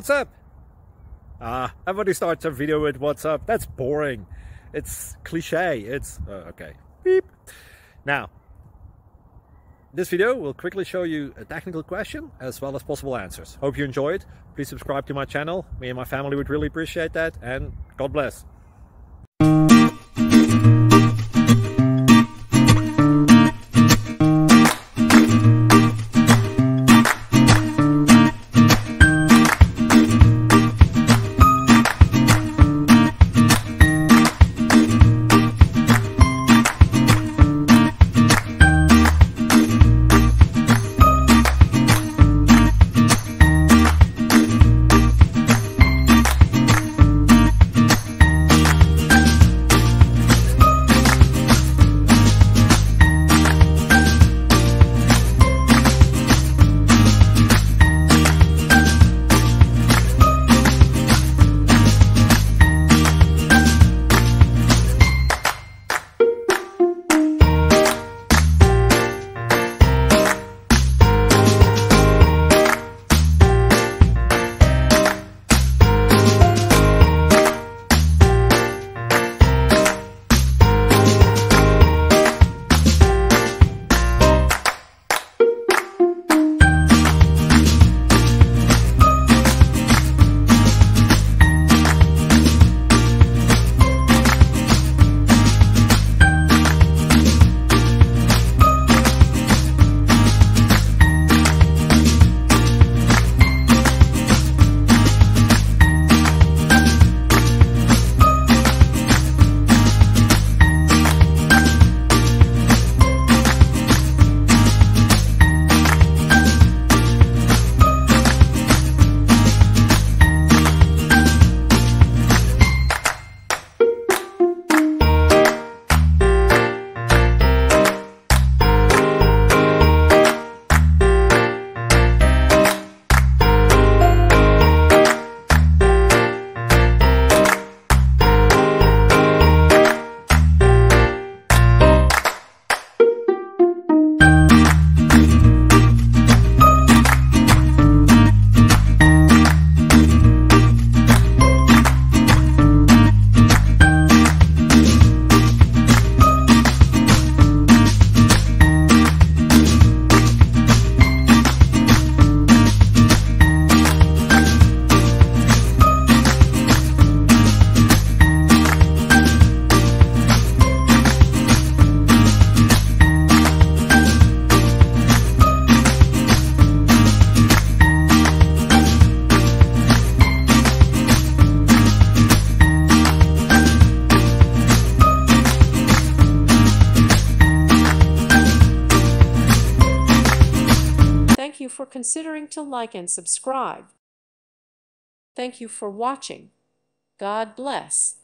What's up? Everybody starts a video with what's up. That's boring. It's cliche. It's okay. Beep. Now, this video will quickly show you a technical question as well as possible answers. Hope you enjoy it. Please subscribe to my channel. Me and my family would really appreciate that, and God bless. Thank you for considering to like and subscribe. Thank you for watching. God bless.